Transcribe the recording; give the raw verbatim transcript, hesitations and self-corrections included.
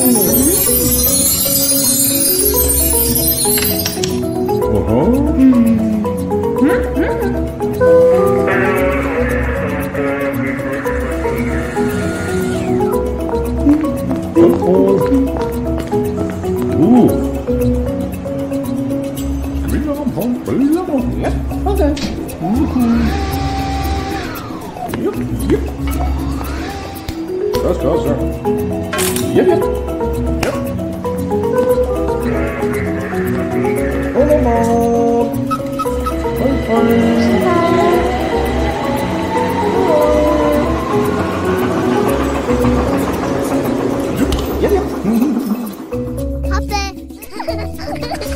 Oho. Uh. Ja, okay. Yep, yep. Das war's, ja. Yep, yep. Yep. Oh, Mama. Hi, hi. Yep, yep. Hape.